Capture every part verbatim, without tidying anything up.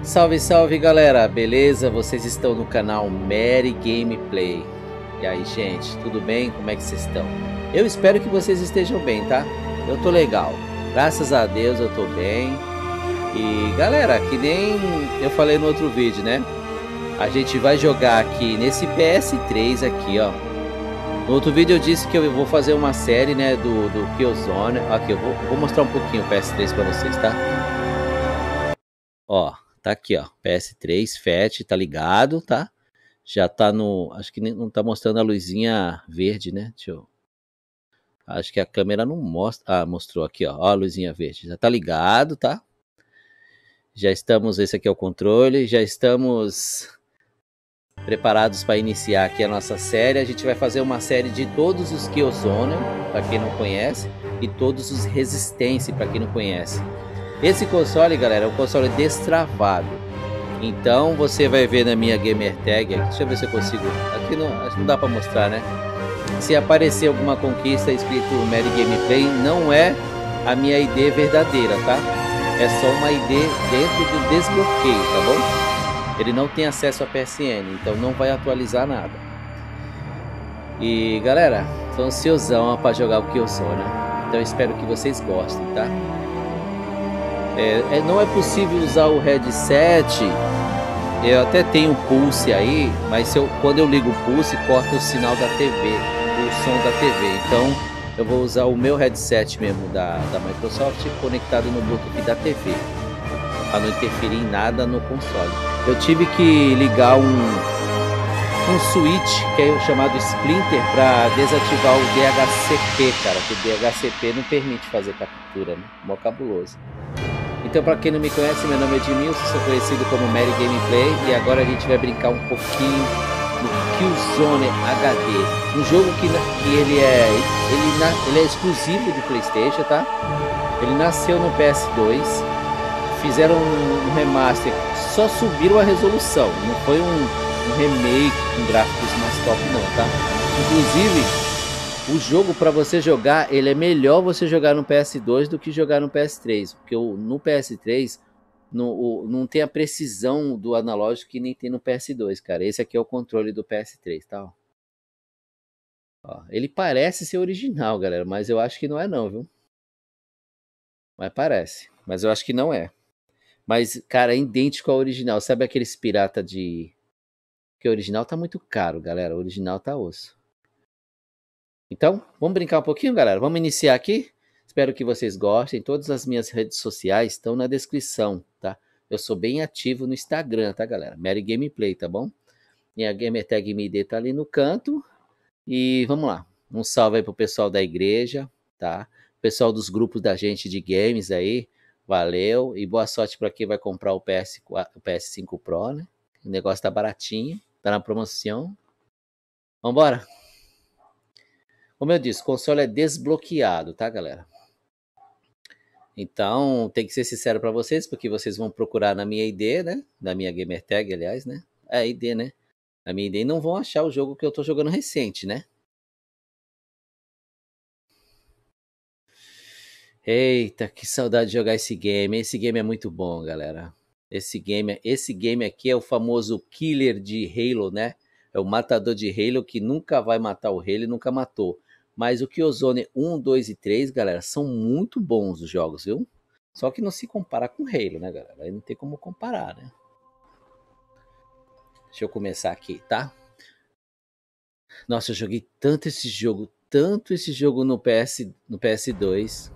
Salve, salve galera, beleza? Vocês estão no canal Mary Gameplay. E aí, gente, tudo bem? Como é que vocês estão? Eu espero que vocês estejam bem, tá? Eu tô legal, graças a Deus eu tô bem. E galera, que nem eu falei no outro vídeo, né? A gente vai jogar aqui nesse P S três aqui, ó. No outro vídeo eu disse que eu vou fazer uma série, né, do, do Killzone. Aqui, eu vou, vou mostrar um pouquinho o P S três pra vocês, tá? Ó, tá aqui, ó, P S três, F A T, tá ligado, tá? Já tá no... Acho que não tá mostrando a luzinha verde, né? Deixa eu... Acho que a câmera não mostra... Ah, mostrou aqui, ó, ó a luzinha verde. Já tá ligado, tá? Já estamos... Esse aqui é o controle. Já estamos preparados para iniciar aqui a nossa série. A gente vai fazer uma série de todos os Killzone, para quem não conhece, e todos os Resistance, para quem não conhece. Esse console, galera, é um console destravado. Então você vai ver na minha gamer tag, aqui, deixa eu ver se eu consigo. Aqui não, acho que não dá para mostrar, né? Se aparecer alguma conquista escrito Mary Gameplay, não é a minha I D verdadeira, tá? É só uma I D dentro do desbloqueio, tá bom? Ele não tem acesso a P S N, então não vai atualizar nada. E galera, tô ansiosão para jogar o Killzone, então espero que vocês gostem, tá? É, é, não é possível usar o headset. Eu até tenho Pulse aí, mas se eu, quando eu ligo o Pulse, corta o sinal da T V, o som da T V. Então eu vou usar o meu headset mesmo da, da Microsoft conectado no Bluetooth da T V, para não interferir em nada no console. Eu tive que ligar um, um switch que é chamado Splinter para desativar o D H C P, cara, que o D H C P não permite fazer captura, né? Mó cabuloso. Então, para quem não me conhece, meu nome é Edmilson, sou conhecido como Mary Gameplay, e agora a gente vai brincar um pouquinho no Killzone H D, um jogo que, que ele, é, ele, na, ele é exclusivo de PlayStation, tá? Ele nasceu no P S dois, fizeram um, um remaster, só subiram a resolução, não foi um, um remake com gráficos mais top não, tá? Inclusive, o jogo, para você jogar, ele é melhor você jogar no P S dois do que jogar no P S três. Porque no P S três no, o, não tem a precisão do analógico que nem tem no P S dois, cara. Esse aqui é o controle do P S três, tá? Ó, ele parece ser original, galera, mas eu acho que não é não, viu? Mas parece. Mas eu acho que não é. Mas, cara, é idêntico ao original. Sabe aqueles pirata de... Porque o original tá muito caro, galera. O original tá osso. Então, vamos brincar um pouquinho, galera? Vamos iniciar aqui? Espero que vocês gostem. Todas as minhas redes sociais estão na descrição, tá? Eu sou bem ativo no Instagram, tá, galera? Mary Gameplay, tá bom? Minha gamer tag M D tá ali no canto. E vamos lá. Um salve aí pro pessoal da igreja, tá? Pessoal dos grupos da gente de games aí. Valeu. E boa sorte para quem vai comprar o P S quatro, o P S cinco Pro, né? O negócio tá baratinho, tá na promoção. Vambora? Como eu disse, o console é desbloqueado, tá, galera? Então, tem que ser sincero para vocês, porque vocês vão procurar na minha I D, né? Na minha gamer tag, aliás, né? É, I D, né? Na minha I D e não vão achar o jogo que eu tô jogando recente, né? Eita, que saudade de jogar esse game. Esse game é muito bom, galera. Esse game, esse game aqui é o famoso killer de Halo, né? É o matador de Halo que nunca vai matar o Halo e nunca matou. Mas o Killzone um, dois e três, galera, são muito bons os jogos, viu? Só que não se compara com Halo, né, galera? Aí não tem como comparar, né? Deixa eu começar aqui, tá? Nossa, eu joguei tanto esse jogo, tanto esse jogo no P S, no P S dois.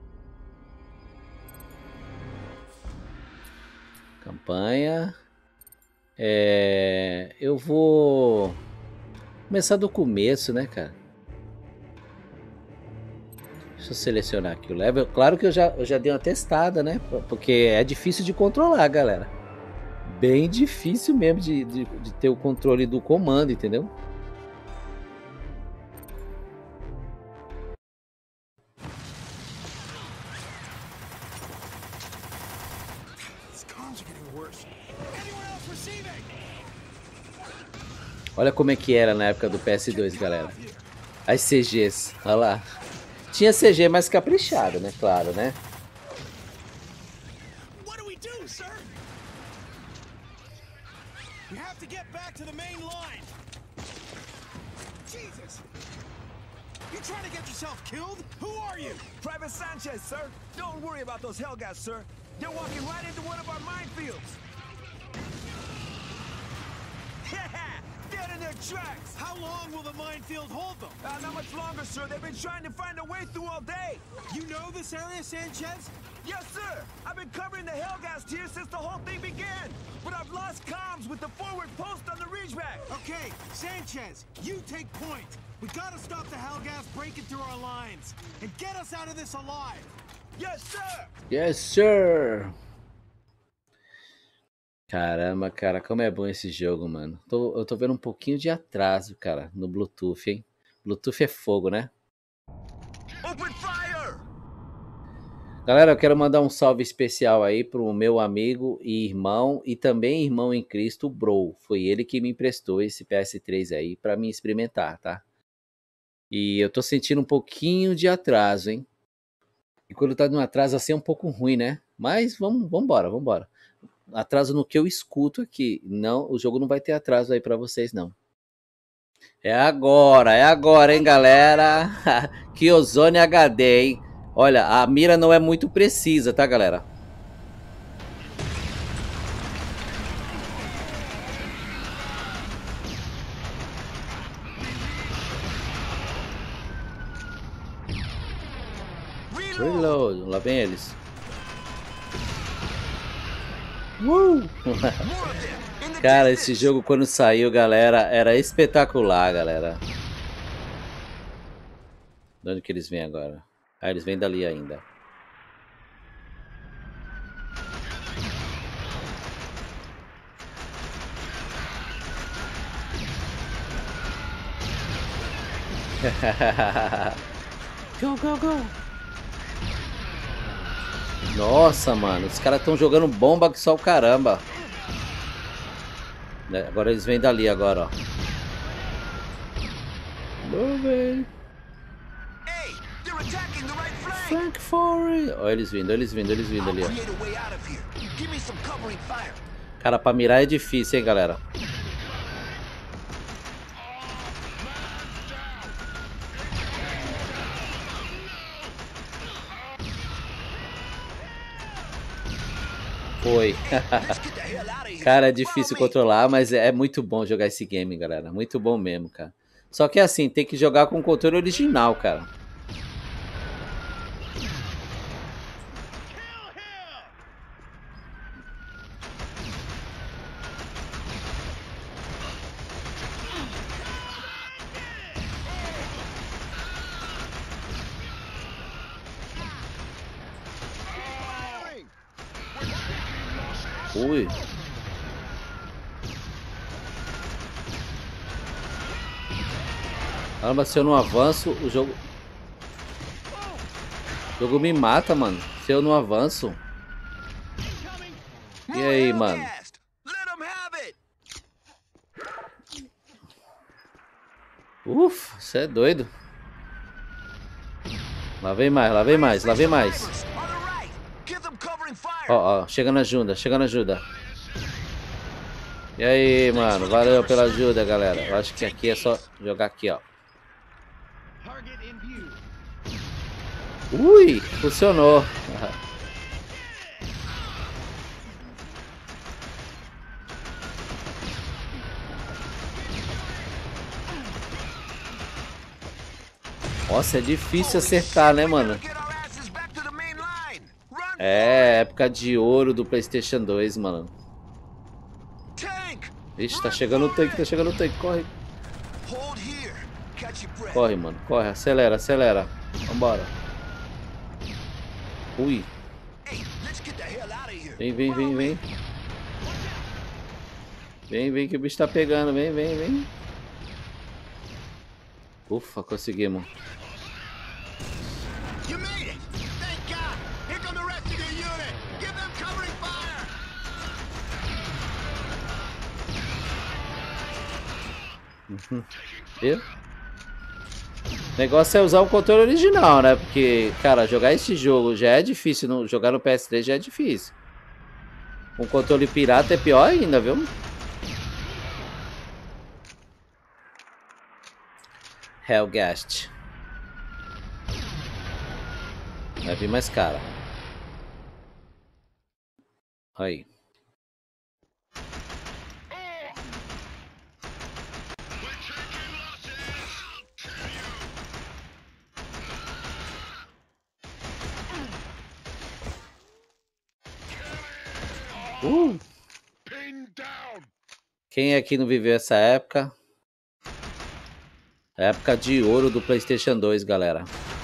Campanha. É... Eu vou começar do começo, né, cara? Deixa eu selecionar aqui o level. Claro que eu já, eu já dei uma testada, né? Porque é difícil de controlar, galera. Bem difícil mesmo de, de, de ter o controle do comando, entendeu? Olha como é que era na época do P S dois, galera. As C Gs, olha lá. Tinha C G mais caprichado, né? Claro, né? get back to the main line. Jesus! You trying to get yourself killed? Who are you? Private Sanchez, sir. Don't worry about those Hellgas, sir. They're walking right into one of our minefields. Dead in their tracks. How long will the minefield hold them? Uh, not much longer, sir. They've been trying to find a way through all day. You know this area, Sanchez? Yes, sir. I've been covering the Hellgas here since the whole thing began. But I've lost comms with the forward post on the Ridgeback. Okay, Sanchez, you take point. We gotta stop the Hellgas breaking through our lines and get us out of this alive. Yes, sir. Yes, sir. Caramba, cara, como é bom esse jogo, mano. Tô, eu tô vendo um pouquinho de atraso, cara, no Bluetooth, hein? Bluetooth é fogo, né? Open fire! Galera, eu quero mandar um salve especial aí pro meu amigo e irmão, e também irmão em Cristo, o Bro. Foi ele que me emprestou esse P S três aí pra mim experimentar, tá? E eu tô sentindo um pouquinho de atraso, hein? E quando tá num atraso assim é um pouco ruim, né? Mas vamos, vamos embora, vamos embora. Atraso no que eu escuto aqui. Não, o jogo não vai ter atraso aí pra vocês, não. É agora, é agora, hein, galera? Killzone H D, hein? Olha, a mira não é muito precisa, tá, galera? Reload, lá vem eles. Uh! Cara, esse jogo quando saiu, galera, era espetacular, galera. De onde que eles vêm agora? Ah, eles vêm dali ainda. Go, go, go! Nossa, mano, os caras estão jogando bomba que só o caramba. Agora eles vêm dali agora, ó. Moving. Flank Fury. Olha eles vindo, eles vindo, eles vindo ali, ó. Cara, pra mirar é difícil, hein, galera. Foi. Cara, é difícil controlar, mas é muito bom jogar esse game, galera. Muito bom mesmo, cara. Só que assim, tem que jogar com o controle original, cara. Ui. Caramba, se eu não avanço, o jogo... O jogo me mata, mano. Se eu não avanço. E aí, mano? Ufa, você é doido. Lá vem mais, lá vem mais, lá vem mais. Ó, ó, chegando ajuda, chegando ajuda. E aí, mano, valeu pela ajuda, galera. Eu acho que aqui é só jogar aqui, ó. Ui, funcionou. Nossa, é difícil acertar, né, mano? É, época de ouro do PlayStation dois, mano. Ixi, tá chegando o tanque, tá chegando o tanque, corre. Corre, mano, corre, acelera, acelera. Vambora. Ui. Vem, vem, vem, vem. Vem, vem que o bicho tá pegando, vem, vem, vem. Ufa, conseguimos. Uhum. Viu? O negócio é usar o controle original, né? Porque, cara, jogar esse jogo já é difícil. No, jogar no P S três já é difícil. Com controle pirata é pior ainda, viu? Hellgast. Vai vir mais cara. Aí. Uh! Quem aqui não viveu essa época? Época de ouro do PlayStation dois, galera.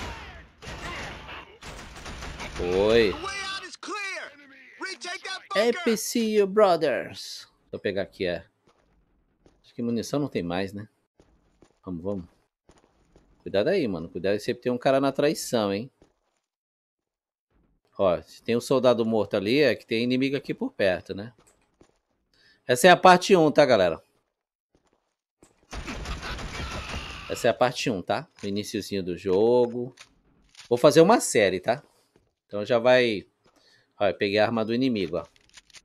Oi. É P C Brothers. Deixa eu pegar aqui, é. Acho que munição não tem mais, né? Vamos, vamos. Cuidado aí, mano. Cuidado, sempre tem um cara na traição, hein? Ó, se tem um soldado morto ali, é que tem inimigo aqui por perto, né? Essa é a parte um, tá, galera? Essa é a parte um, tá? O iniciozinho do jogo. Vou fazer uma série, tá? Então já vai... Ó, eu peguei a arma do inimigo, ó.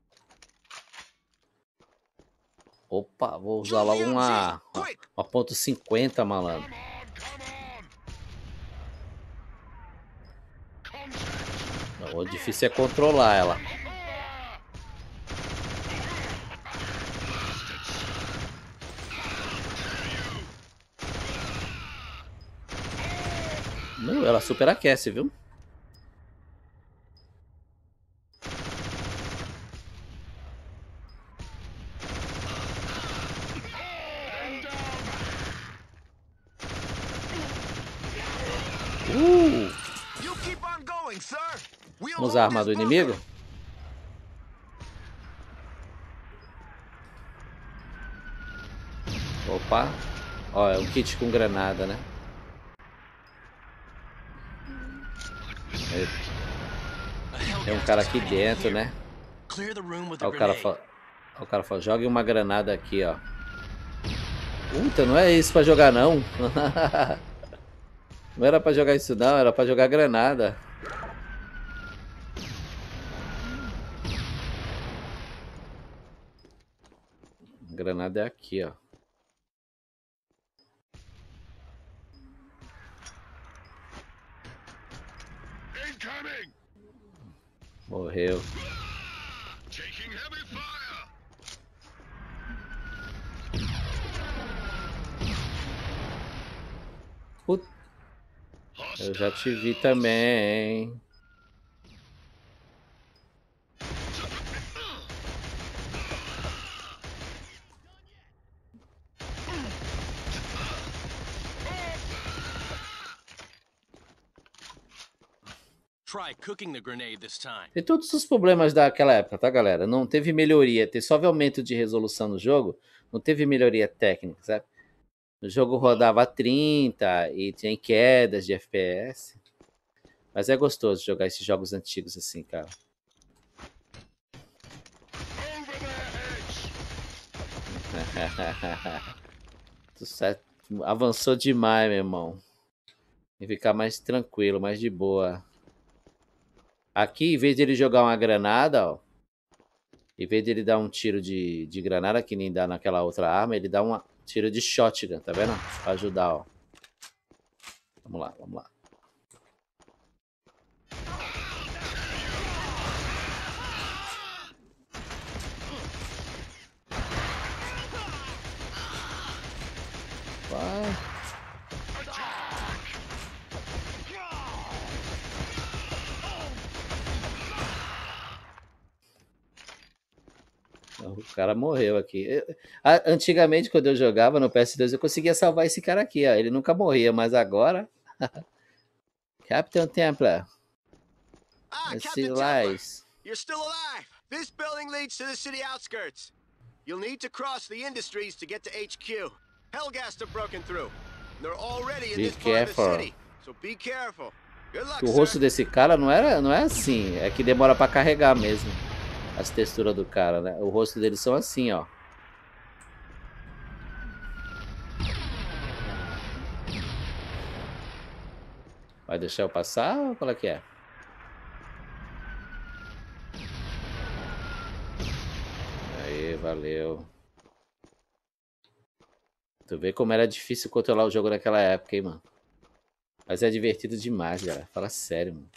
Opa, vou usar logo uma... Uma ponto cinquenta, malandro. O difícil é controlar ela. Meu, ela superaquece, viu? Uh! Vamos usar a arma do inimigo? Opa. Ó, é um kit com granada, né? Tem um cara aqui dentro, né? Ó, o cara fala, ó, o cara fala, jogue uma granada aqui, ó. Puta, não é isso pra jogar, não. Não era pra jogar isso, não. Era pra jogar granada. A granada é aqui, ó. Morreu. Put... Eu já te vi também. Tem todos os problemas daquela época, tá, galera? Não teve melhoria. Teve só aumento de resolução no jogo. Não teve melhoria técnica, sabe? O jogo rodava trinta e tinha quedas de F P S. Mas é gostoso jogar esses jogos antigos assim, cara. Avançou demais, meu irmão. E ficar mais tranquilo, mais de boa. Aqui, em vez de ele jogar uma granada, ó. Em vez de ele dar um tiro de, de granada, que nem dá naquela outra arma, ele dá um tiro de shotgun, tá vendo? Pra ajudar, ó. Vamos lá, vamos lá. Vai. O cara morreu aqui. Eu, antigamente, quando eu jogava no P S dois, eu conseguia salvar esse cara aqui, ó. Ele nunca morria, mas agora... Captain Templar. Ah, Let's Captain see Templar, lies. you're still alive. This building leads to the city outskirts. You'll need to cross the industries to get to H Q. Hellgast have broken through. They're already in Be this part of the careful. city, so be careful. Good luck, O rosto sir. desse cara não, era, não é assim. É que demora pra carregar mesmo. As texturas do cara, né? O rosto deles são assim, ó. Vai deixar eu passar ou qual é que é? Aí, valeu. Tu vê como era difícil controlar o jogo naquela época, hein, mano. Mas é divertido demais, galera. Fala sério, mano.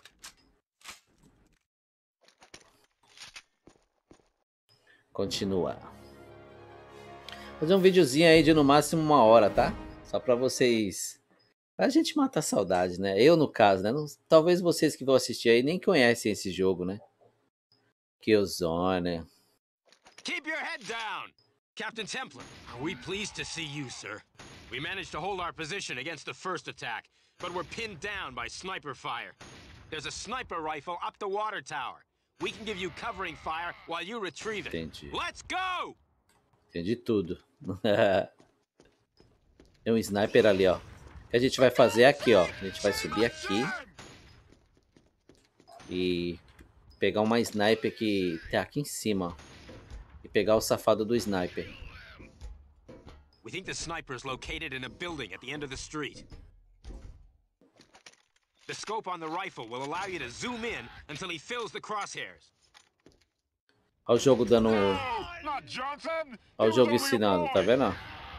Continua. Fazer um videozinho aí de no máximo uma hora, tá? Só pra vocês... Pra gente matar a saudade, né? Eu, no caso, né? Não... Talvez vocês que vão assistir aí nem conhecem esse jogo, né? Killzone. Keep your head down! Captain Templar, are we pleased to see you, sir? We managed to hold our position against the first attack, but we're pinned down by sniper fire. There's a sniper rifle up the water tower. We can give you covering fire while you retrieve it. Entendi. Let's go! Entendi tudo. Tem um sniper ali, ó. O que a gente vai fazer aqui, ó. A gente vai subir aqui. E pegar uma sniper que tá aqui em cima, ó. E pegar o safado do sniper. We think the sniper is located in a building at the end of the street. The scope on the rifle will allow you to zoom in until he fills the crosshairs. Olha o jogo dando... Olha o jogo ensinando, tá vendo?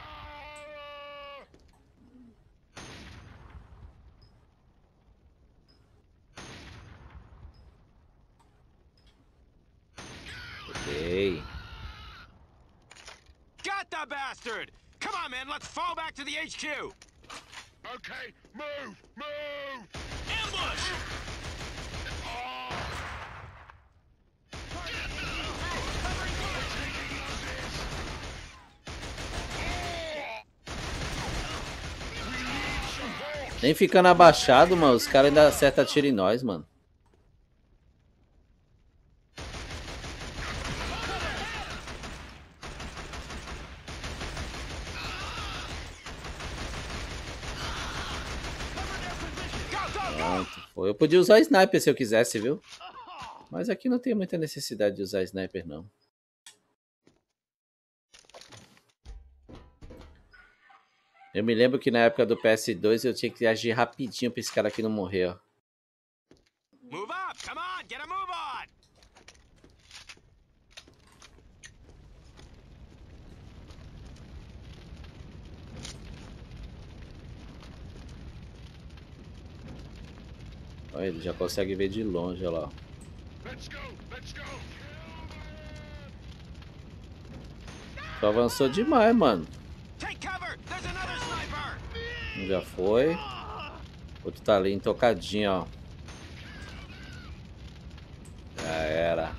Ok. Got the bastard! Come on, man, let's fall back to the H Q! Okay, move, move! Ambush! Nem ficando abaixado, mano. Os caras ainda acertam tiro em nós, mano. Pronto, foi. Eu podia usar sniper se eu quisesse, viu? Mas aqui não tem muita necessidade de usar sniper, não. Eu me lembro que na época do P S dois eu tinha que agir rapidinho pra esse cara aqui não morrer, ó. Move up! Come on, get a move on! Olha, ele já consegue ver de longe, olha lá. Let's go, let's go. Só avançou demais, mano. Take cover! There's another sniper! Um já foi. Outro tá ali intocadinho, ó. Já era.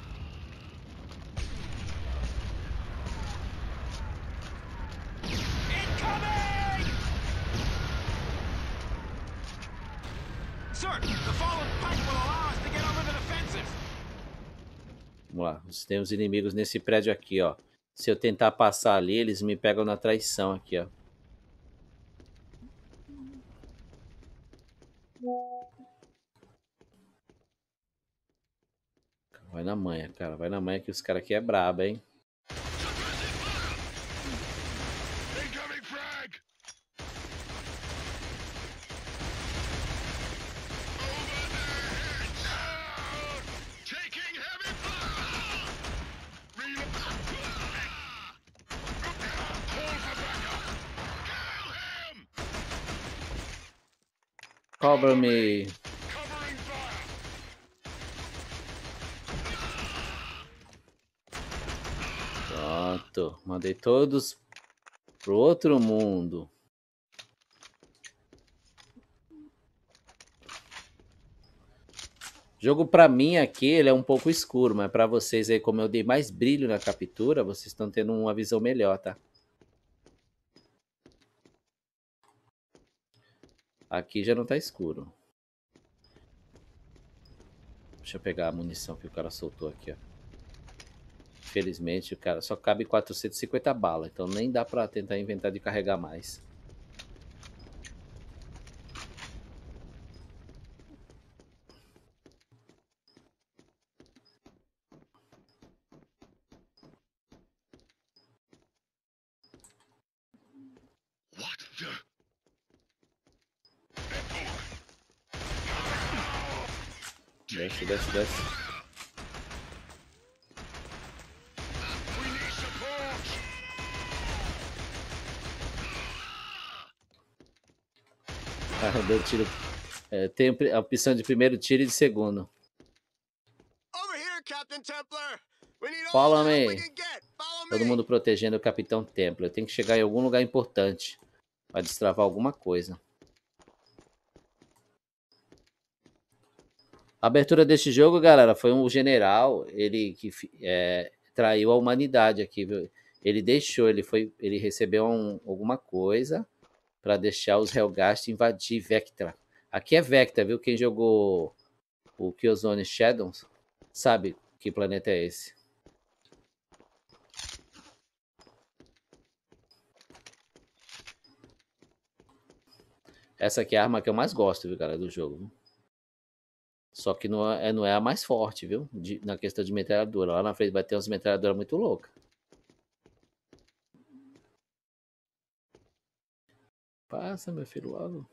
Incoming! Sir, the fallen pike will allow us to get over the defensive. Vamos lá. Tem os inimigos nesse prédio aqui, ó. Se eu tentar passar ali, eles me pegam na traição aqui, ó. Vai na manha, cara. Vai na manha que os caras aqui é brabo, hein? Incoming frag! Over their heads! Down! Taking heavy fire! Reload! Call for backup! Kill him! Cover me. Covering fire! Pronto. Mandei todos pro outro mundo. O jogo pra mim aqui, ele é um pouco escuro, mas pra vocês aí, como eu dei mais brilho na captura, vocês estão tendo uma visão melhor, tá? Aqui já não tá escuro. Deixa eu pegar a munição que o cara soltou aqui, ó. Infelizmente, o cara só cabe quatrocentas e cinquenta balas, então nem dá pra tentar inventar de carregar mais. What the? Desce, desce, desce. We need support! Deu tiro. É, tem a opção de primeiro tiro e de segundo. Over here, Captain Templar. We need all Follow the help we me. can get. Follow Todo me. mundo protegendo o Capitão Templar. Tem que chegar em algum lugar importante para destravar alguma coisa. A abertura deste jogo, galera, foi um general, ele que é, traiu a humanidade aqui, viu? Ele deixou, ele foi, ele recebeu um, alguma coisa para deixar os Helghast invadir Vectra. Aqui é Vectra, viu? Quem jogou o Killzone Shadows sabe que planeta é esse. Essa aqui é a arma que eu mais gosto, viu, galera, do jogo. Viu? Só que não é, não é a mais forte, viu? De, na questão de metralhadora. Lá na frente vai ter umas metralhadoras muito loucas. Passa, meu filho, logo.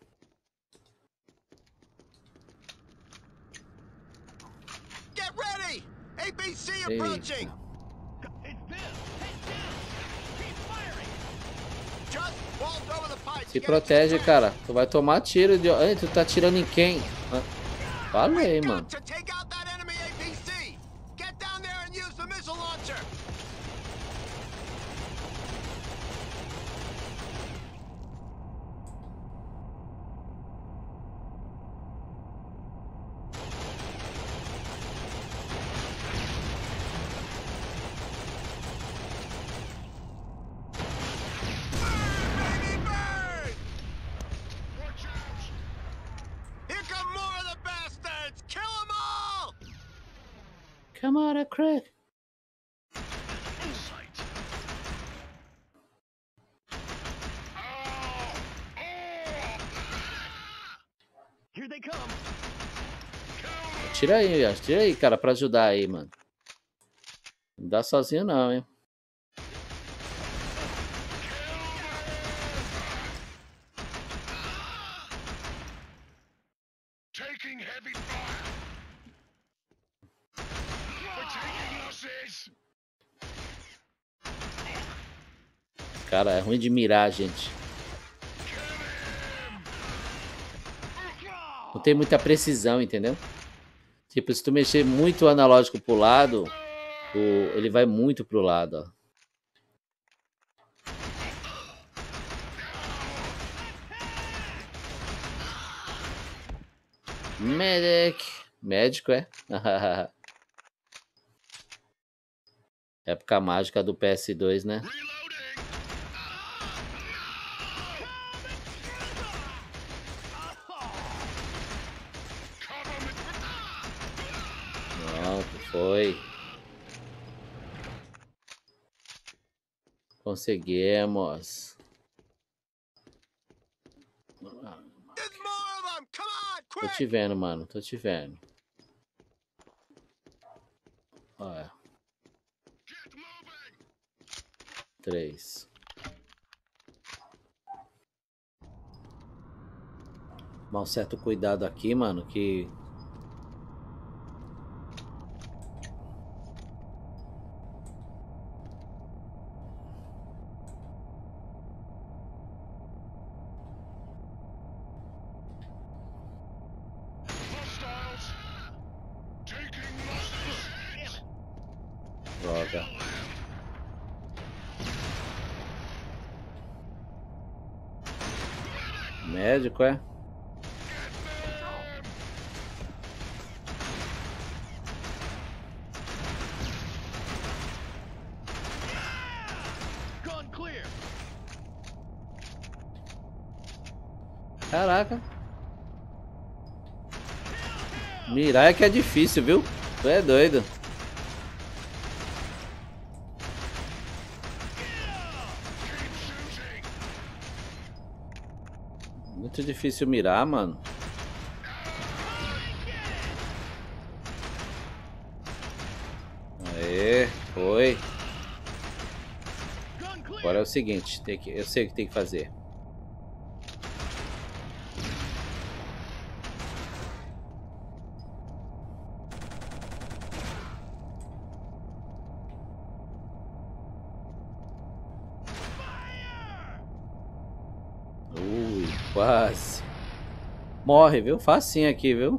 Get ready. A B C Eita. approaching. Just vault over the pipe. Se protege, cara. Tu vai tomar tiro de... Ei, tu tá atirando em quem? Ah, falei, mano. To take out that enemy A P C. Get down there and use the missile launcher. Burn, baby, burn! Watch out! Here come more of the bastards. Kill them all. Come on, Craig. In sight. Oh! Oh! Here they come. Tira aí, ó. Tira aí, cara, pra ajudar aí, mano. Não dá sozinho não, hein. Taking heavy fire. We're taking losses. Cara, é ruim de mirar, gente. Não tem muita precisão, entendeu? Tipo, se tu mexer muito o analógico pro lado, o... ele vai muito pro lado, ó. Medic. Médico, é? Época mágica do P S dois, né? Reloading. Cover me. Pronto, foi. Conseguimos. There's more of them. Come on, Tô quick. te vendo, mano. Tô te vendo. Olha. Get moving. Três. Tomar um certo cuidado aqui, mano, que... Hostiles. Taking losses. Droga. Médico, é? Gun clear. Caraca. Mirar é que é difícil, viu? Tu é doido. Keep shooting. Muito difícil mirar, mano. Aê, foi. Gun clear. Agora é o seguinte, tem que, eu sei o que tem que fazer. Ui, quase. Morre, viu? Facinho aqui, viu?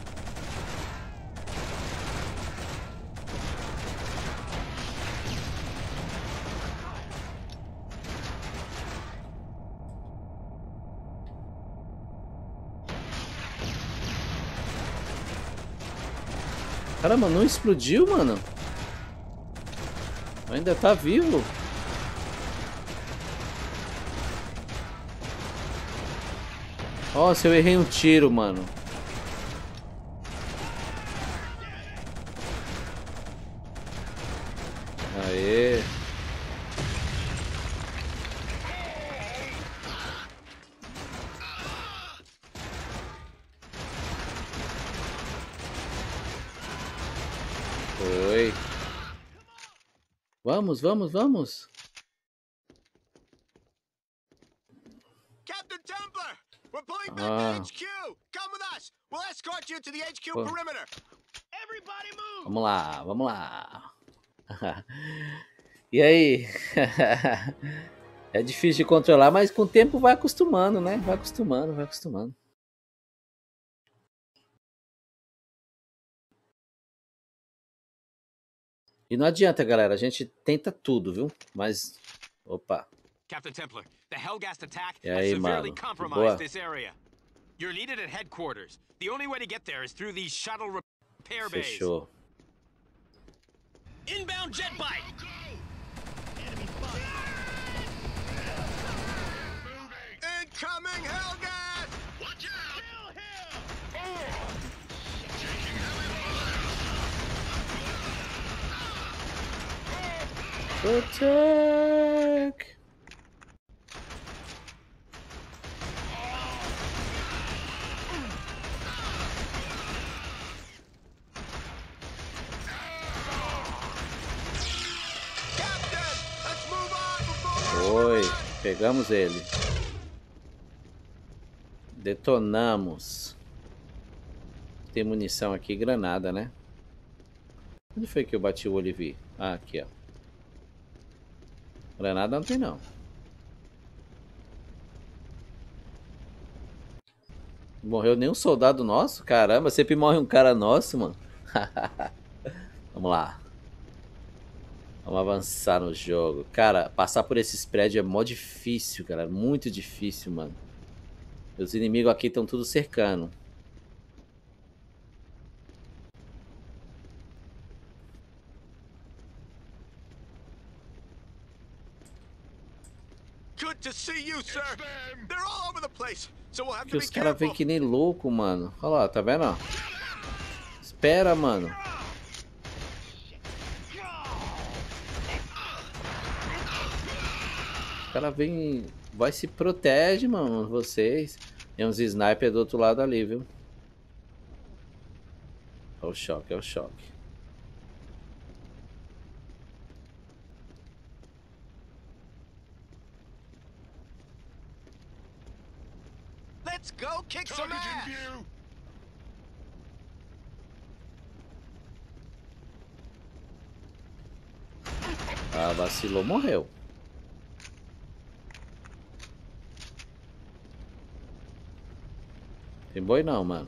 Caramba, não explodiu, mano? Ainda tá vivo? Nossa, eu errei um tiro, mano. Aê. Foi. Vamos, vamos, vamos. Captain Templar, we're pulling back Ah. to H Q. Come with us. We'll escort you to the H Q Pô. perimeter. Everybody move. Vamos lá, vamos lá. E aí? É difícil de controlar, mas com o tempo vai acostumando, né? Vai acostumando, vai acostumando. E não adianta, galera. A gente tenta tudo, viu? Mas... Opa. Captain Templar, the Helghast attack E has aí, severely mano? De compromised boa? this area. You're needed at headquarters. The only way to get there is through these shuttle repair bays. Fechou. Inbound jet bike. Incoming Hellgat! Watch out! Kill him! Attack! Foi, pegamos ele. Detonamos. Tem munição aqui, granada, né? Onde foi que eu bati o Olivier? Ah, aqui, ó. Granada não tem, não. Morreu nenhum soldado nosso? Caramba, sempre morre um cara nosso, mano. Vamos lá. Vamos avançar no jogo. Cara, passar por esses prédios é mó difícil, cara. Muito difícil, mano. Os inimigos aqui estão tudo cercando. Good to see you, sir. They're all over the place, so we'll have Que to be os caras vêm careful. que nem louco, mano. Olha lá, tá vendo? Ó? Espera, mano. Os caras vêm... Vai se protege, mano, vocês. Tem uns snipers do outro lado ali, viu? É o choque, é o choque. Let's go kick some Target in ass. view. Ah, vacilou, morreu. Tem boi não, mano.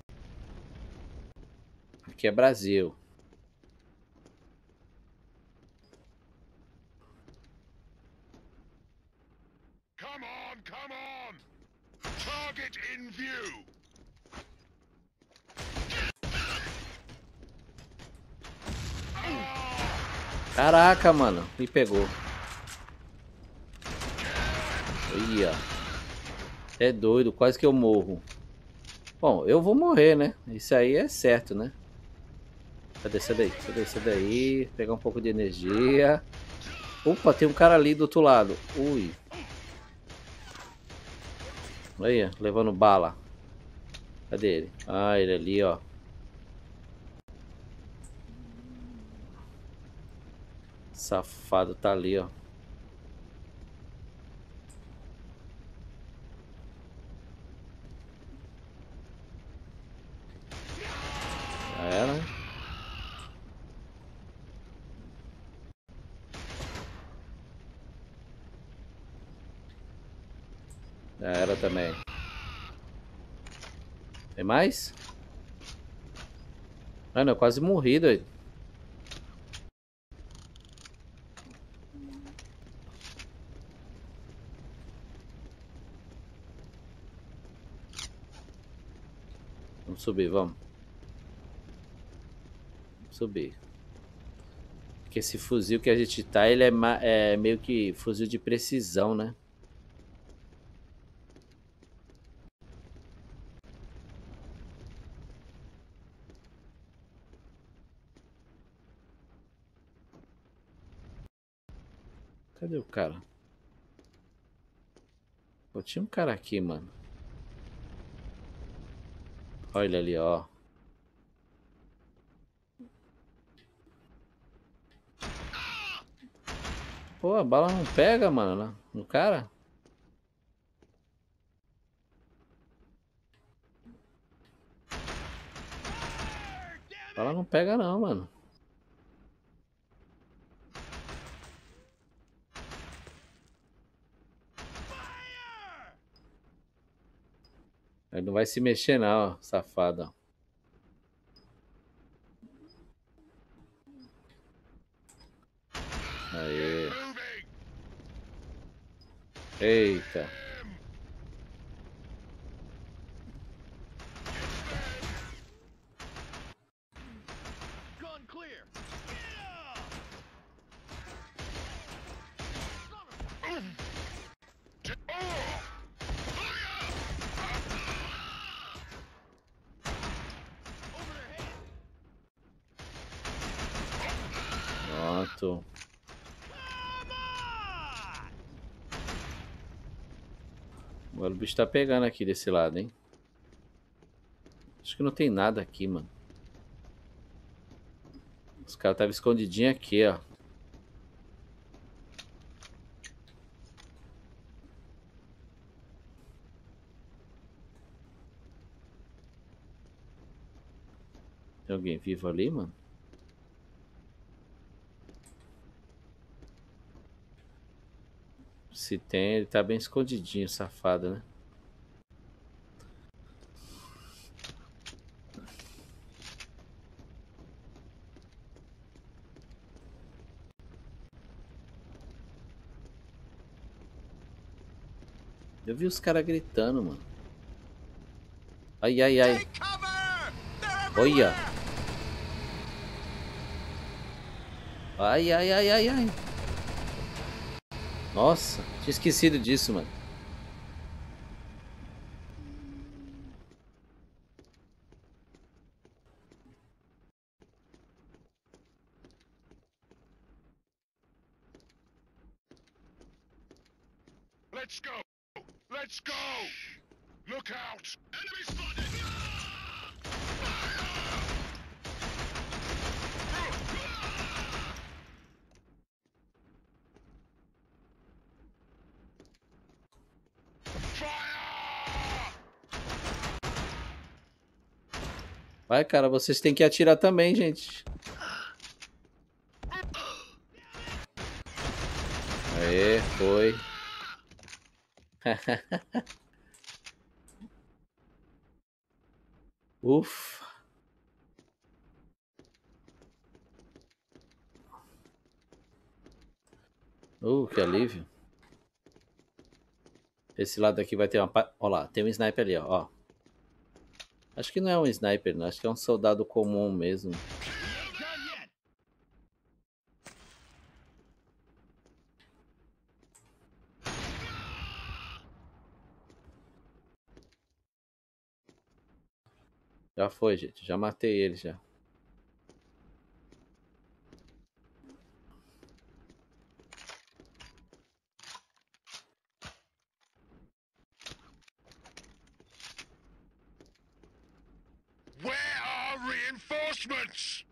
Aqui é Brasil. Come on, come on. Target in view. Caraca, mano. Me pegou. Ia. É doido, quase que eu morro. Bom, eu vou morrer, né? Isso aí é certo, né? Cadê? Sai daí, sai daí, sai daí. Pegar um pouco de energia. Opa, tem um cara ali do outro lado. Ui. Aí, levando bala. Cadê ele? Ah, ele ali, ó. Safado tá ali, ó. Já era. Já era também. Tem mais? Mano, eu quase morri, doido. Vamos subir, vamos. Vamos subir. Porque esse fuzil que a gente tá, ele é, é meio que fuzil de precisão, né? Cadê o cara? Pô, tinha um cara aqui, mano. Olha ali, ó. Pô, a bala não pega, mano, no cara. A bala não pega não, mano. Ele não vai se mexer não, ó, safado. Aí. Eita. Pronto. Agora o bicho tá pegando aqui desse lado, hein? Acho que não tem nada aqui, mano. Os caras estavam escondidinhos aqui, ó. Tem alguém vivo ali, mano? Se tem, ele tá bem escondidinho, safado, né? Eu vi os caras gritando, mano. Ai, ai, ai. Olha. Ai, ai, ai, ai, ai. Nossa, tinha esquecido disso, mano. Let's go! Let's go! Look out! Enemy spotted! Vai, cara, vocês têm que atirar também, gente. Aê, foi. Ufa. Uh, que alívio. Esse lado aqui vai ter uma... Ó lá, tem um sniper ali, ó. ó. Acho que não é um sniper, não. Acho que é um soldado comum mesmo. Já foi, gente. Já matei ele, já. Where are reinforcements?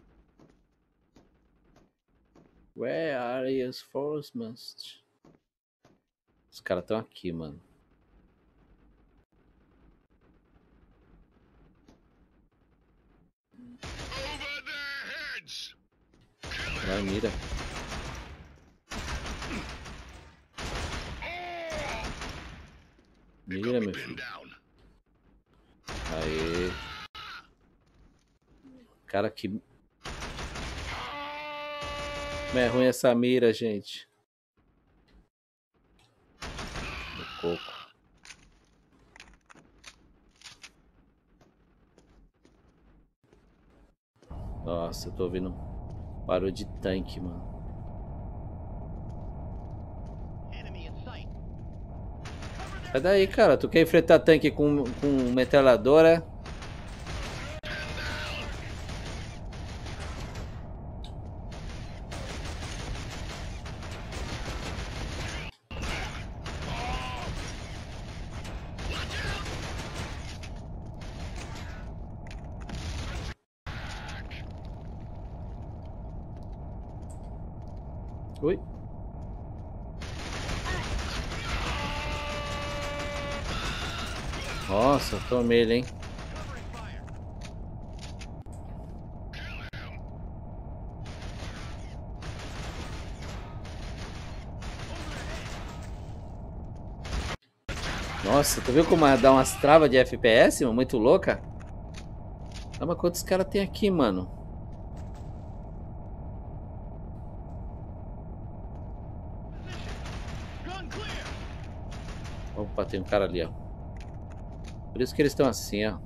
Where are reinforcements? Os caras estão aqui, mano. Over their heads! Vai, mira. Mira, meu filho. Aí. Cara, que... Como é ruim essa mira, gente. Do coco. Nossa, eu tô ouvindo barulho de tanque, mano. Sai daí, cara. Tu quer enfrentar tanque com, com metralhadora? Ui. Nossa, tomei ele, hein? Nossa, tu viu como dá umas travas de F P S, mano? Muito louca? Ah, mas quantos caras tem aqui, mano? Opa, tem um cara ali, ó. Por isso que eles estão assim, ó.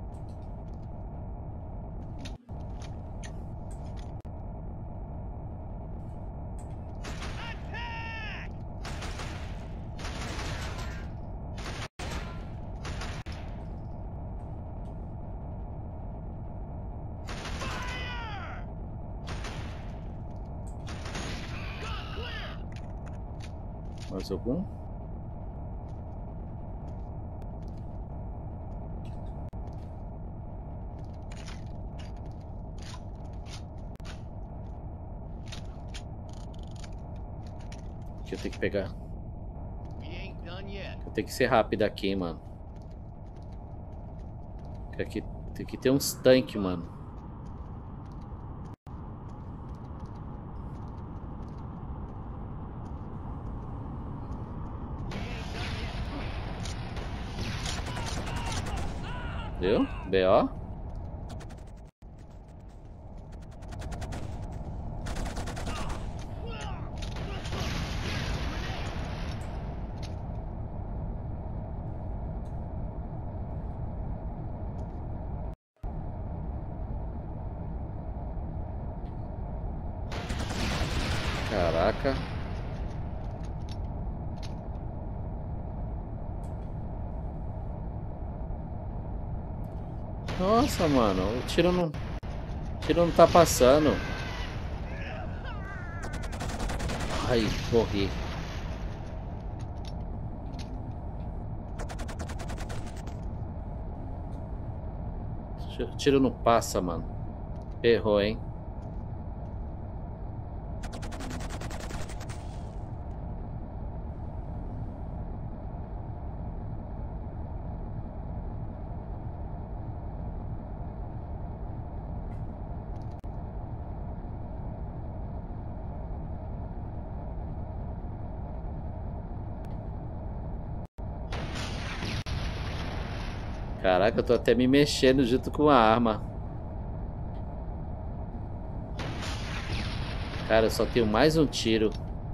Mais algum? Aqui eu tenho que pegar. Eu tenho que ser rápido aqui, mano. Aqui tem que ter uns tanques, mano. Viu? B O. Caraca. Nossa, mano, o tiro não... O tiro não tá passando. Ai, morri. O tiro não passa, mano. Errou, hein? Caraca, eu tô até me mexendo junto com a arma. Cara, eu só tenho mais um tiro.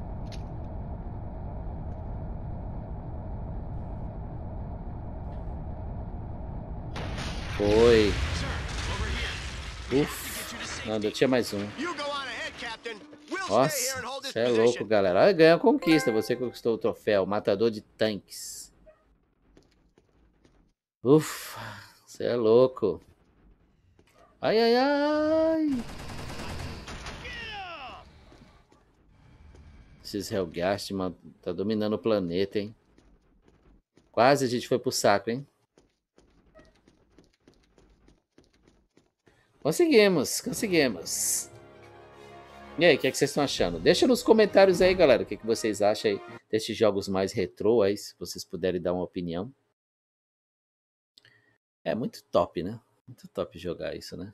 Foi. Uf. Não, eu tinha mais um. Nossa, você é louco, galera. Olha, ganha a conquista. Você conquistou o troféu. Matador de tanques. Ufa, você é louco. Ai, ai, ai. Esses Helghast, mano, tá dominando o planeta, hein? Quase a gente foi pro saco, hein? Conseguimos, conseguimos. E aí, o que, é que vocês estão achando? Deixa nos comentários aí, galera, o que, é que vocês acham aí desses jogos mais retrô aí, se vocês puderem dar uma opinião. É muito top, né? Muito top jogar isso, né?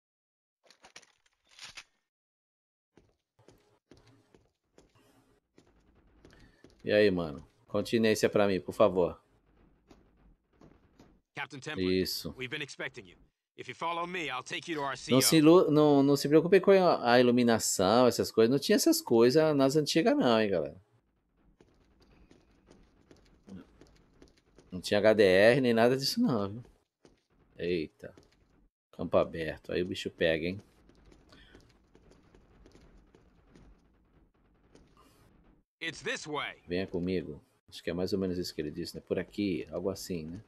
E aí, mano? Continência pra mim, por favor. Captain Templar, Isso. we've been expecting you. If you follow me, I'll take you to our C O. Não se, ilu- não, não se preocupe com a a iluminação, essas coisas. Não tinha essas coisas nas antigas não, hein, galera. Não tinha H D R nem nada disso não, viu? Eita. Campo aberto. Aí o bicho pega, hein? It's this way. Venha comigo. Acho que é mais ou menos isso que ele disse, né? Por aqui, algo assim, né?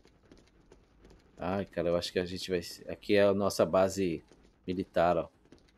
Ai, cara, eu acho que a gente vai... Aqui é a nossa base militar, ó.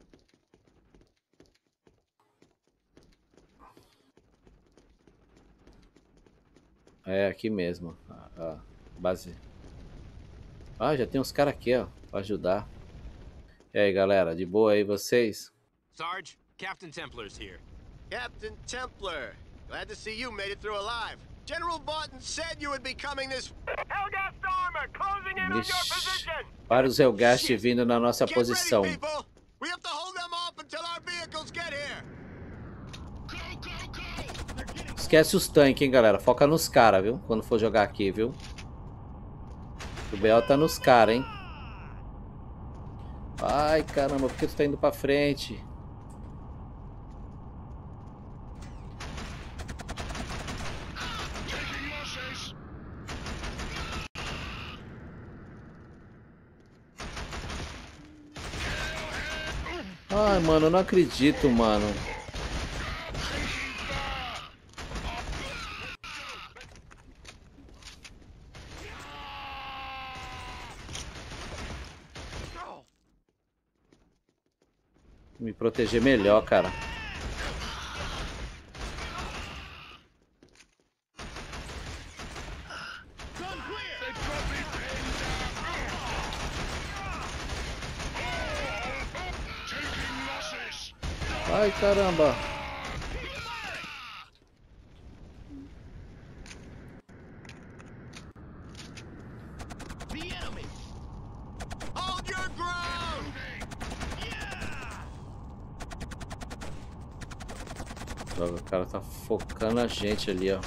É, aqui mesmo. A, a base... Ah, já tem uns caras aqui, ó. Pra ajudar. E aí, galera? De boa aí vocês? Sarge, Captain Templar's here. Captain Templar, glad to see you made it through alive. General Vaughton said you would be coming this... Helghast armor closing in on your Ixi, position. vários Helghast vindo na nossa Get posição. ready, people! We have to hold them off until our vehicles get here! Go, go, go! Esquece os tanques, hein, galera. Foca nos caras, viu? Quando for jogar aqui, viu? O B O tá nos caras, hein? Ai, caramba, por que tu tá indo pra frente? Taking losses! Ai, mano, eu não acredito, mano. Me proteger melhor, cara. They've got me pinned down! Taking losses! Ai, caramba. Hold your ground! Droga, o cara tá focando a gente ali, ó.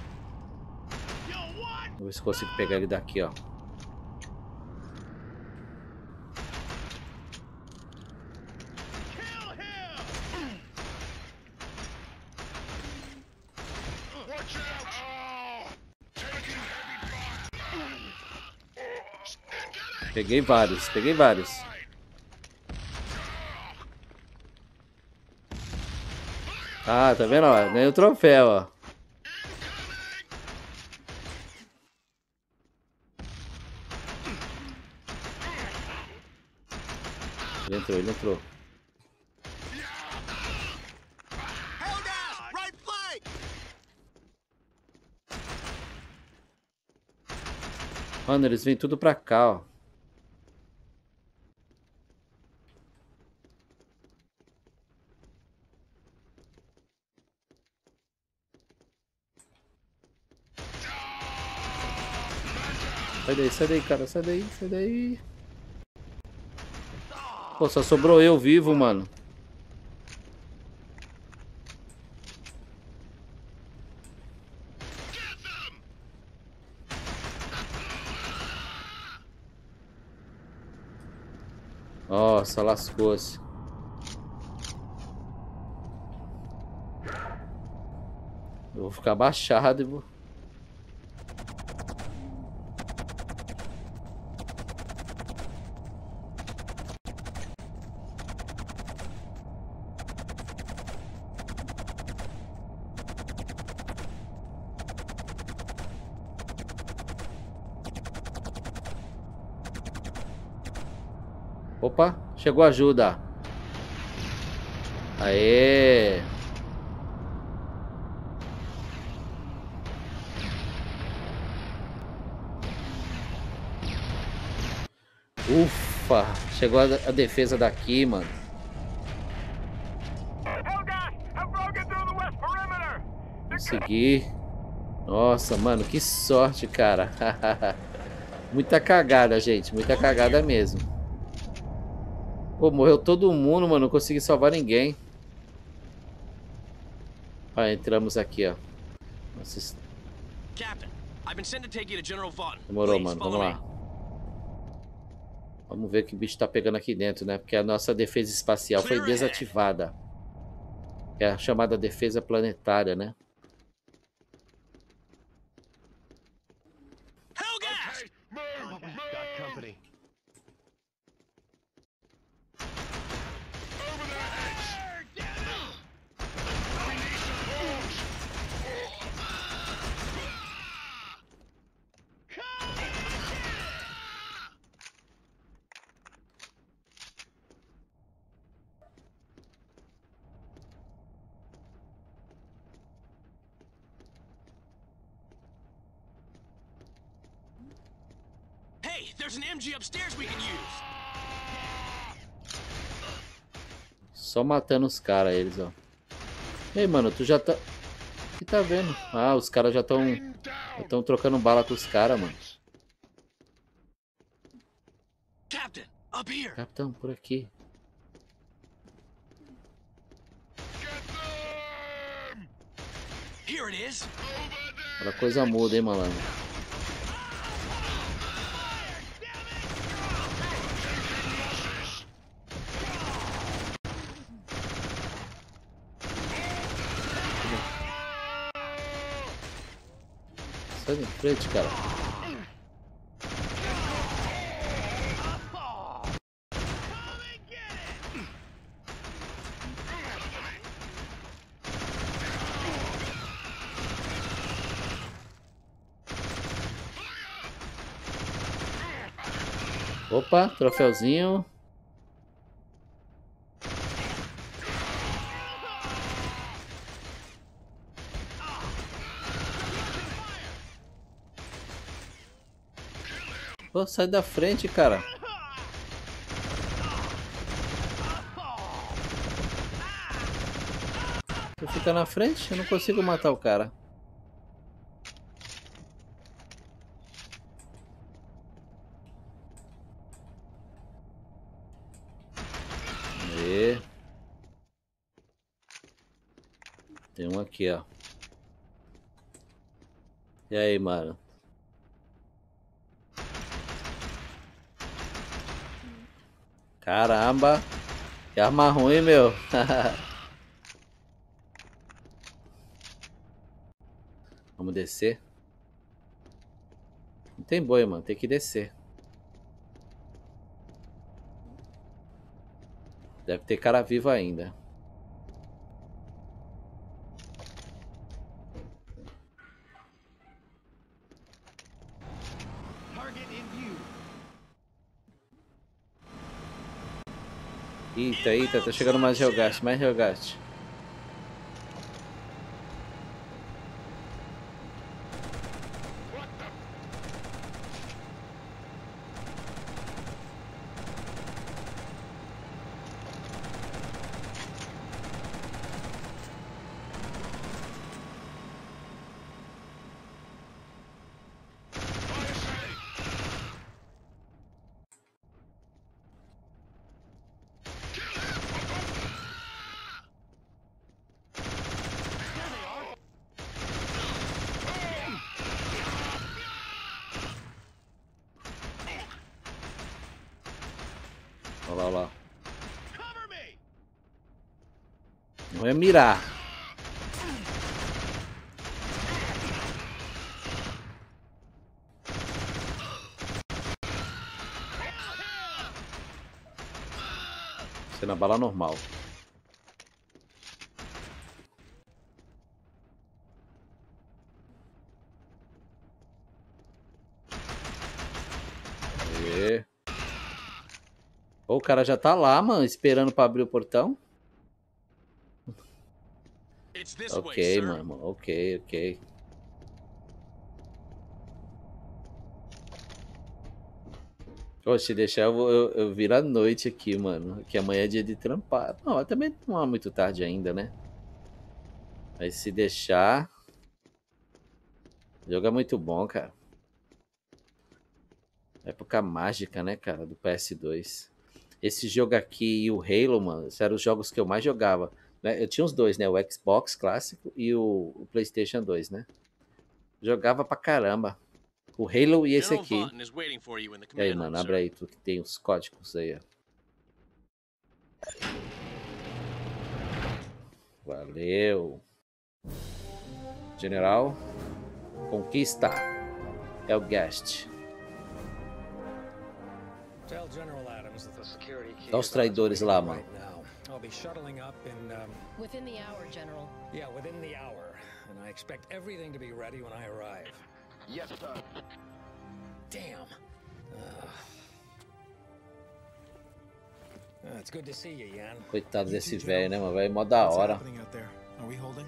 Vou ver se consigo pegar ele daqui, ó. Watch out! Oh, taking heavy fire! Peguei vários, peguei vários. Ah, tá vendo, ó? Ganhei o troféu, ó. Ele entrou, ele entrou. Helghast, right flank! Mano, eles vêm tudo pra cá, ó. Sai daí, sai daí, cara. Sai daí, sai daí. Pô, só sobrou eu vivo, mano. Nossa, lascou-se. Eu vou ficar abaixado e vou... Opa, chegou ajuda. Aê! Ufa, chegou a, a defesa daqui, mano. Helghast have broken through the west perimeter. Consegui. Nossa, mano, que sorte, cara. Muita cagada, gente, muita cagada mesmo. Pô, morreu todo mundo, mano. Não consegui salvar ninguém. Ah, entramos aqui, ó. Nossa, Captain, I've been sent to take you to General Vaughn. demorou, Please, mano. follow Vamos me. lá. Vamos ver que o bicho tá pegando aqui dentro, né? Porque a nossa defesa espacial foi desativada. É a chamada defesa planetária, né? Hellgas! Okay, move, move! Got company. Over their heads! We need support! Hey, there's an M G upstairs we can use. Só matando os caras, eles, ó. Ei, mano, tu já tá... O que tá vendo? Ah, os caras já estão... Pinned down! Estão trocando bala com os caras, mano. Captain, up here. Capitão, por aqui. Get them! Here it is. Over there! Agora a coisa muda, hein, malandro. Sai de frente, cara. Opa, troféuzinho. Pô, sai da frente, cara. Tu fica na frente, eu não consigo matar o cara. E... Tem um aqui, ó. E aí, mano? Caramba! Que arma ruim, meu! Vamos descer? Não tem boi, mano. Tem que descer. Deve ter cara vivo ainda. Eita, eita, tá chegando mais Hellgast, mais Hellgast. Olha lá, olha lá. Não é mirar. Você na bala normal. E... Pô, o cara já tá lá, mano, esperando pra abrir o portão. Ok, mano, ok, ok. Pô, se deixar eu, vou, eu, eu viro a noite aqui, mano. Que amanhã é dia de trampar. Não, também não é muito tarde ainda, né? Mas se deixar... O jogo é muito bom, cara. Época mágica, né, cara, do P S dois. Esse jogo aqui e o Halo, mano, esses eram os jogos que eu mais jogava. Eu tinha os dois, né? O Xbox clássico e o, o PlayStation dois, né? Jogava pra caramba. O Halo e esse General aqui. Vaughn is waiting for you in the E aí, command mano, room, abre sir. aí, tu que tem os códigos aí, ó. Valeu. General. Conquista. Helghast. Tell General Adams that the security key Dá os is on its traidores way lá, right mano. now. I'll be shuttling up in um, Within the hour, General. yeah, within the hour, and I expect everything to be ready when I arrive. Yes, sir. Damn. Uh, uh, it's good to see you, Yan. Coitado desse velho, né, mano? Velho, mó da What's hora. happening out there? Are we holding?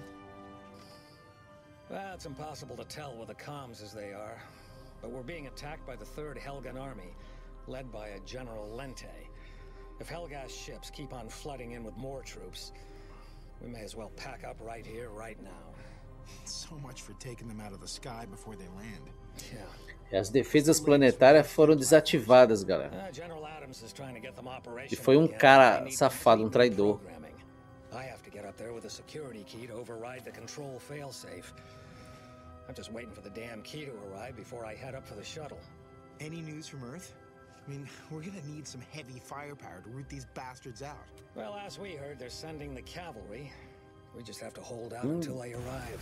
Well, it's impossible to tell with the comms as they are, but we're being attacked by the Third Helgan Army, led by a General Lente. If Helgas ships keep on flooding in with more troops, we may as well pack up right here, right now. So much for taking them out of the sky before they land. Yeah. E as defesas planetárias foram desativadas, galera. Uh, General Adams is trying to get them operational E foi um again. cara They need safado, um complete traidor. reprogramming. I have to get up there with a security key to override the control failsafe. I'm just waiting for the damn key to arrive before I head up for the shuttle. Any news from Earth? I mean, we're gonna need some heavy firepower to root these bastards out. Well, as we heard, they're sending the cavalry. We just have to hold out until they arrive.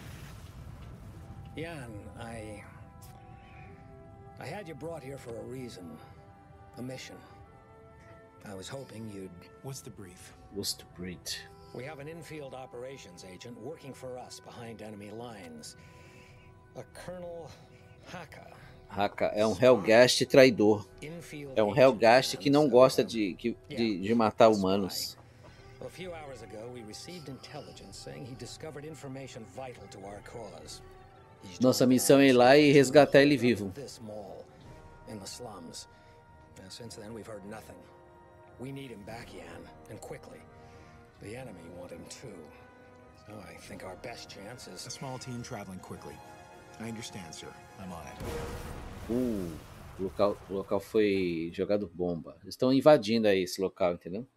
Jan, I... I had you brought here for a reason. A mission. I was hoping you'd... What's the brief? Was to breed. We have an infield operations agent working for us behind enemy lines. A Colonel Haka. Haka é um Helghast traidor. Infield É um agent Helghast que não and, gosta uh, de, que- de, de matar humanos. A few hours ago, we received intelligence saying he discovered information vital to our cause. He's Nossa joined missão é ir our lá e team resgatar ele vivo. This mall, in the slums. And since then, we've heard nothing. We need him back, Yan, and quickly. The enemy want him too. So I think our best chance A is... small team traveling quickly. I understand, sir. I'm on it. Uh, o local, o local foi jogado bomba. Eles estão invadindo aí esse local, entendeu?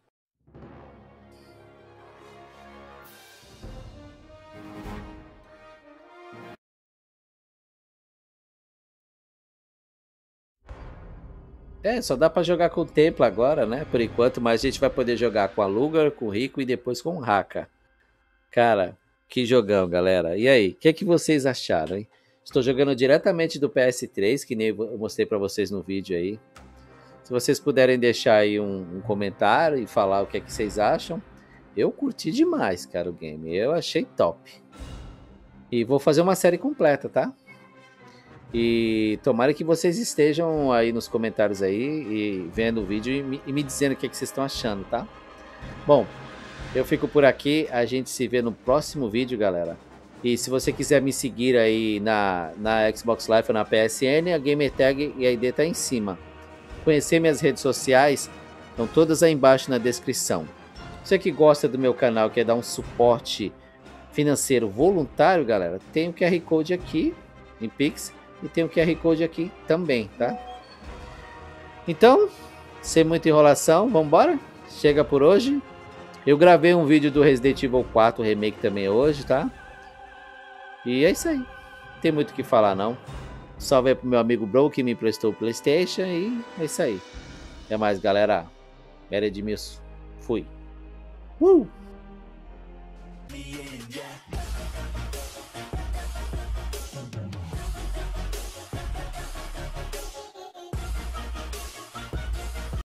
É, só dá pra jogar com o Templo agora, né? Por enquanto, mas a gente vai poder jogar com a Lugar, com o Rico e depois com o Haka. Cara, que jogão, galera. E aí, o que, é que vocês acharam, hein? Estou jogando diretamente do P S três, que nem eu mostrei pra vocês no vídeo aí. Se vocês puderem deixar aí um, um comentário e falar o que é que vocês acham. Eu curti demais, cara, o game. Eu achei top. E vou fazer uma série completa, tá? E tomara que vocês estejam aí nos comentários aí e vendo o vídeo e me, e me dizendo o que, é que vocês estão achando, tá? Bom, eu fico por aqui. A gente se vê no próximo vídeo, galera. E se você quiser me seguir aí na, na Xbox Live ou na P S N, a Gamertag e a I D tá em cima. Conhecer minhas redes sociais, estão todas aí embaixo na descrição. Você que gosta do meu canal, quer dar um suporte financeiro voluntário, galera, tem o Q R Code aqui em Pix e tem o Q R Code aqui também, tá? Então, sem muita enrolação, vamos embora? Chega por hoje. Eu gravei um vídeo do Resident Evil quatro Remake também hoje, tá? E é isso aí. Não tem muito o que falar, não. Salve aí pro meu amigo Bro que me emprestou o PlayStation e é isso aí. Até mais, galera. Era Edmilson. Fui. Uh! Yeah, yeah.